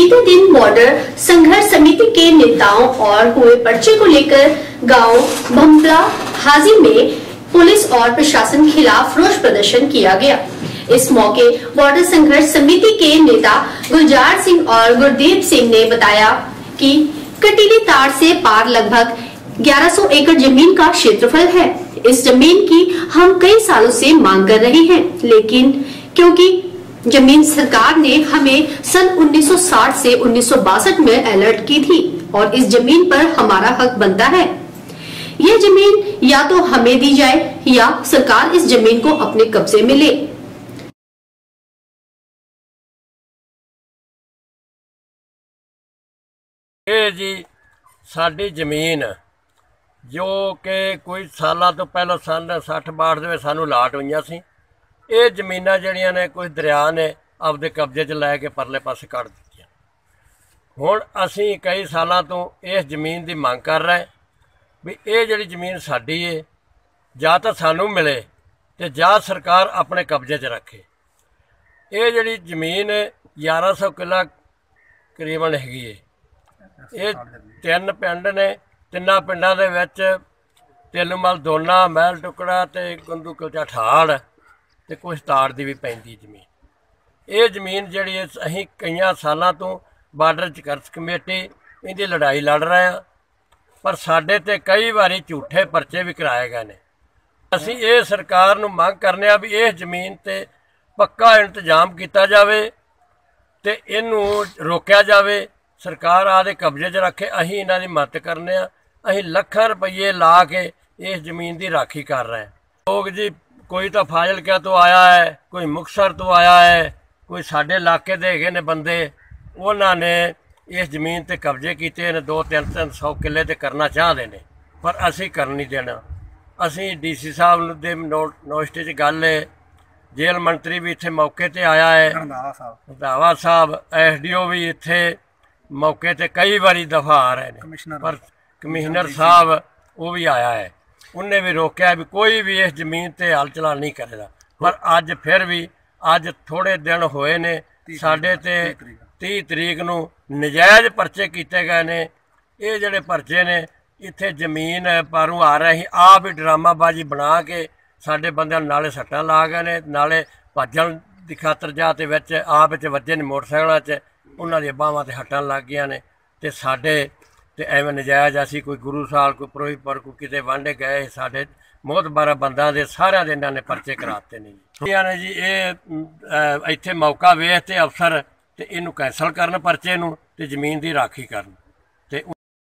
बीते दिन बॉर्डर संघर्ष समिति के नेताओं और हुए पर्चे को लेकर गांव भंपला हाजी में पुलिस और प्रशासन खिलाफ रोष प्रदर्शन किया गया। इस मौके बॉर्डर संघर्ष समिति के नेता गुलजार सिंह और गुरदीप सिंह ने बताया कि कटीली तार से पार लगभग 1100 एकड़ जमीन का क्षेत्रफल है। इस जमीन की हम कई सालों से मांग कर रहे हैं, लेकिन क्योंकि जमीन सरकार ने हमें सन 1960 से 1962 में अलर्ट की थी और इस जमीन पर हमारा हक बनता है। यह जमीन या तो हमें दी जाए या सरकार इस जमीन को अपने कब्जे में ले। ये जी साडी जमीन जो कि कोई साल तो पहले सन 60-62 में सानू लाट हुई सी। ये जमीनां जड़ियां ने कोई दरिया ने आपदे कब्जे च लैके परले पासे कढ़ दित्तियां। हुण असीं कई सालां तो इस जमीन की मंग कर रहे भी ये जिहड़ी जमीन साडी है जां तां सानू मिले ते जां सरकार अपने कब्जे च रखे। ये जिहड़ी जमीन 1100 किला करीबन हैगी है। ये 3 पिंड ने, 3 पिंडां दे विच तिलमल दोना महल टुकड़ा ते गंदू कुलचा ठाड़ ते कुछ ताड़ दी भी पैंदी जमीन। ये जमीन जिहड़ी असीं कई सालां तो बार्डर संघर्ष कमेटी इहदी लड़ाई लड़ रहे हैं, पर साडे ते कई बारी झूठे परचे भी कराए गए ने। असीं ये सरकार नूं मंग करने आ भी इस जमीन ते पक्का इंतजाम किया जाए ते इनू रोकिया जाए, सरकार आदे कब्जे च रखे। असीं इन्हां दी मदद करने आ। असीं लाखां रुपये ला के इस जमीन की राखी कर रहे हैं। लोग जी कोई तो फाजिलका तो आया है, कोई मुक्तसर तो आया है, कोई साडे इलाके दे हैगे ने बंदे, उन्होंने इस जमीन ते कब्जे किए ने। 200-300 किले ते करना चाहते हैं, पर असीं कर नहीं देना। असीं DC साहब दे नोटिस च गल है, जेल मंत्री भी इत्थे मौके ते आया है, रंधावा साहब SDO भी इत्थे मौके ते कई बारी दफा आ रहे हैं, पर कमिश्नर साहब वो भी आया है, उन्हें भी रोकया भी कोई भी इस जमीन ते हल चलान नहीं करेगा। पर अज फिर भी अज थोड़े दिन होए ने साडे ते 30 तरीक नूं नजायज़ परचे किए गए ने। ये जिहड़े परचे ने इत्थे जमीन पारों आ रहे ही आप ही ड्रामाबाजी बना के साडे बंदिआं नूं नाले सट्टां ला गए ने, नाले भज्जण दी खातर जा ते विच आप च वज्जे ने मोटरसाइकलां च, उन्हां दी बाहां ते हट्टां लग गईआं ने ते साडे ते एवें नजायज़ असीं कोई गुरु साल कोई फिरोजपुर कोई किते वांढे गए, साडे मोहतबर बंदा दे सारिआं दे इन्हां ने परचे कराते ने जी। ने जी ये इत्थे मौका वेख ते अफसर ते इनू कैंसल करन परचे नूं ते जमीन की राखी करन। ते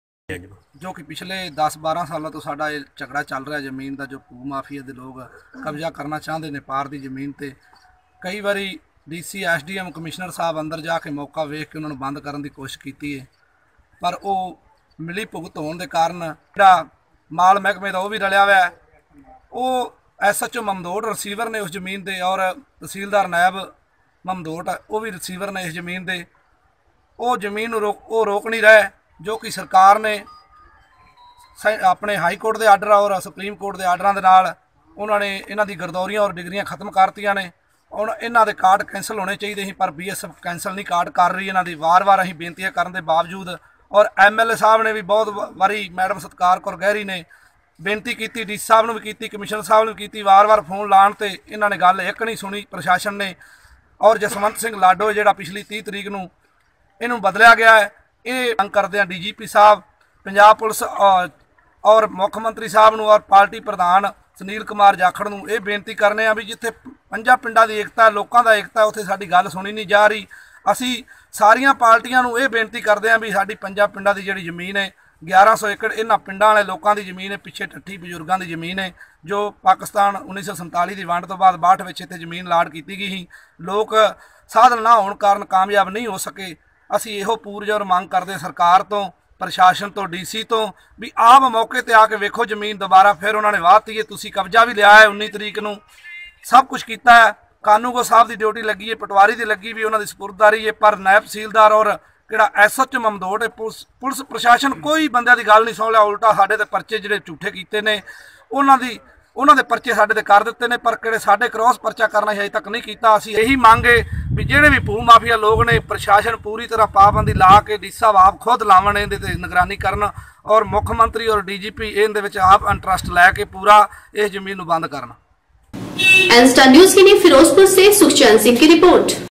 जो कि पिछले 10-12 सालों तो साडा ये झगड़ा चल रहा जमीन का, जो भू माफिया के लोग कब्जा करना चाहते हैं पार की जमीन ते। कई बारी DC SDM कमिश्नर साहब अंदर जाके मौका वेख के उन्होंने बंद करने की कोशिश की है, पर वो मिली भुगत होने के कारण जिहड़ा माल महकमे का वह भी रलिया हुआ है। वो SHO ममदोट रिसीवर ने उस जमीन के, और तहसीलदार नायब ममदोट वो भी रिसीवर ने इस जमीन के। वो जमीन रोक नहीं रहे, जो कि सरकार ने अपने हाई कोर्ट के आर्डर और सुप्रीम कोर्ट के आर्डर के नाल उन्होंने इन्हां दी गिरदौरियां और डिग्रियां खत्म करतियां ने। हुण इन्हां दे कार्ड कैंसल होने चाहिए सी, पर BSF कैंसल नहीं कार्ड कर रही इन्हां दी। वार-वार असीं बेनतियां करन दे बावजूद, और MLA साहब ने भी बहुत बारी मैडम सतकार कौर गहरी ने बेनती की, DC साहब ने भी की, कमिश्नर साहब ने भी की, वार-वार फोन लाण ते इन्हां ने गल एक नहीं सुनी प्रशासन ने। और जसवंत सिंह लाडो जिहड़ा पिछली 30 तरीक नूं इहनूं बदलिया गया है, ये मंग करदे आ DGP साहब, पंजाब पुलिस और मुख मंत्री साहब नूं और पार्टी प्रधान सुनील कुमार जाखड़ नूं ये बेनती करने आ भी जिथे 5 पिंडां दी एकता, लोकां दा एकता, उत्थे साडी गल सुनी नहीं जा रही। असीं सारियां पार्टियां नूं ये बेनती करदे आ भी साडी 5 पिंडां दी जिहड़ी जमीन है 1100 एकड़ इन्हां पिंडां वाले लोकां दी जमीन है, पिछे टट्ठी बजुर्गां दी जमीन है, जो पाकिस्तान 1947 की वंड तो बाद 62 विच इत्थे जमीन लाट की गई ही। लोग साधन ना होने कारण कामयाब नहीं हो सके। असीं इहो पूरजोर मंग करदे सरकार तो, प्रशासन तो, DC तो भी आप मौके पर आके वेखो जमीन दोबारा फिर उन्होंने वाहती है। तुसीं कब्जा भी लिया है 19 तरीक नूं, सब कुछ किया है। कानूगो साहब की ड्यूटी लगी है, पटवारी की लगी भी, उन्होंने सपुरदारी है, पर नायब तहसीलदार और किहड़ा SHO ममदोट है, पुलिस प्रशासन कोई बंदे की गल नहीं सुन लिया। उल्टा साडे ते परचे जिहड़े झूठे कीते ने उन्होंने परचे साडे ते कर दिते ने, पर किहड़े साडे क्रॉस परचा करना अजे तक नहीं किया। असीं यही मंग है ਵੀ ਜਿਹੜੇ ਵੀ ਭੂ ਮਾਫੀਆ ਲੋਕ ਨੇ ਪ੍ਰਸ਼ਾਸਨ ਪੂਰੀ ਤਰ੍ਹਾਂ ਪਾਬੰਦੀ ਲਾ ਕੇ ਡੀ ਸਾਹਿਬ ਆਪ ਖੁਦ ਲਾਵਣ ਇਹਦੇ ਤੇ ਨਿਗਰਾਨੀ ਕਰਨ ਔਰ ਮੁੱਖ ਮੰਤਰੀ ਔਰ ਡੀਜੀਪੀ ਇਹਦੇ ਵਿੱਚ ਆਪ ਇੰਟਰਸਟ ਲੈ ਕੇ पूरा इस जमीन ਨੂੰ ਬੰਦ ਕਰਨ। एन स्टार न्यूज के लिए फिरोजपुर से सुखचैन सिंह की रिपोर्ट।